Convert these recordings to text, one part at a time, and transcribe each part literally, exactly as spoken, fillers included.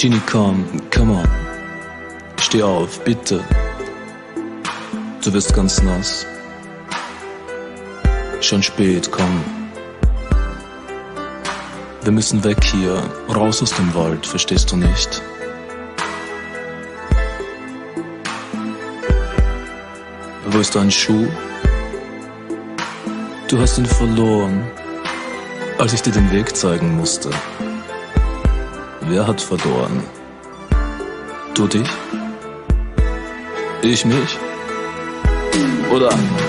Genie, komm, come on. Steh auf, bitte. Du wirst ganz nass. Schon spät, komm. Wir müssen weg hier, raus aus dem Wald, verstehst du nicht? Wo ist dein Schuh? Du hast ihn verloren, als ich dir den Weg zeigen musste. Wer hat verloren? Du dich? Ich mich? Oder?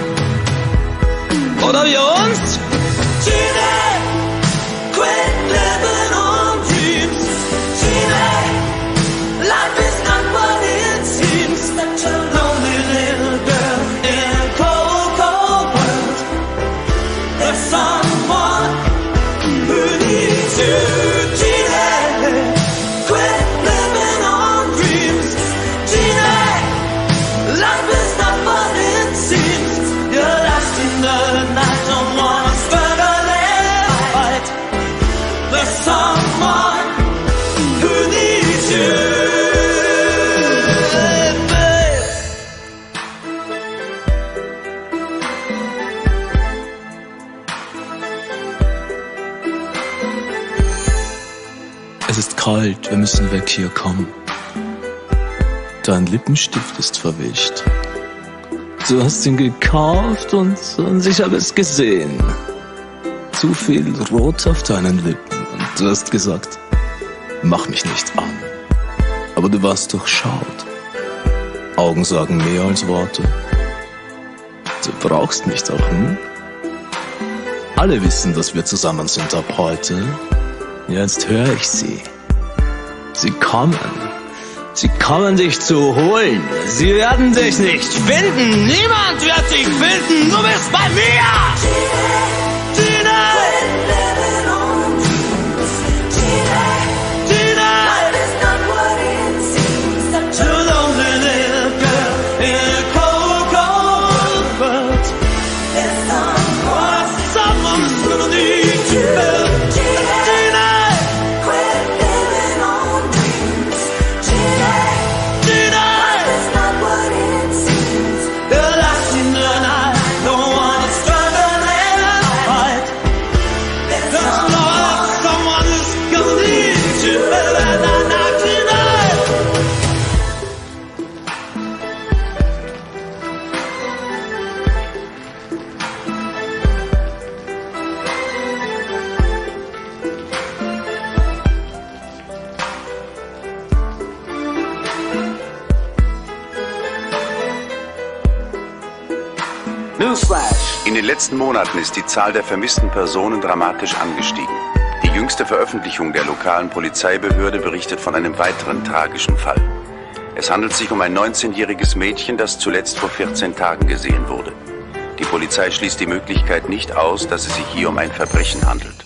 Oder wir uns? Genie, quit living on dreams. Genie, life is not what it seems. Such a lonely little girl in a cold, cold world. There's someone who needs you. Genie, quit living on dreams. Genie, life is not what it seems. You're lost in the night, don't wanna struggle and fight. There's someone who needs you, babe. Es ist kalt, wir müssen weg hier, komm. Dein Lippenstift ist verwischt. Du hast ihn gekauft und, und ich habe es gesehen. Zu viel Rot auf deinen Lippen. Und du hast gesagt, mach mich nicht an. Aber du warst durchschaut. Augen sagen mehr als Worte. Du brauchst mich doch, hm? Alle wissen, dass wir zusammen sind ab heute. Jetzt höre ich sie. Sie kommen. Sie kommen dich zu holen. Sie werden dich nicht finden. Niemand wird dich finden. Du bist bei mir. Genie, quit living on dreams. Genie, Genie, life is not what it seems. Such a lonely little girl in a cold, cold world. There's someone, someone's gonna need you. Genie, quit living on dreams. Genie, Genie, life is not what it seems. You're lost in the night, don't wanna struggle and fight. There's someone, someone who's gonna need you. Newsflash! In den letzten Monaten ist die Zahl der vermissten Personen dramatisch angestiegen. Die jüngste Veröffentlichung der lokalen Polizeibehörde berichtet von einem weiteren tragischen Fall. Es handelt sich um ein neunzehnjähriges Mädchen, das zuletzt vor vierzehn Tagen gesehen wurde. Die Polizei schließt die Möglichkeit nicht aus, dass es sich hier um ein Verbrechen handelt.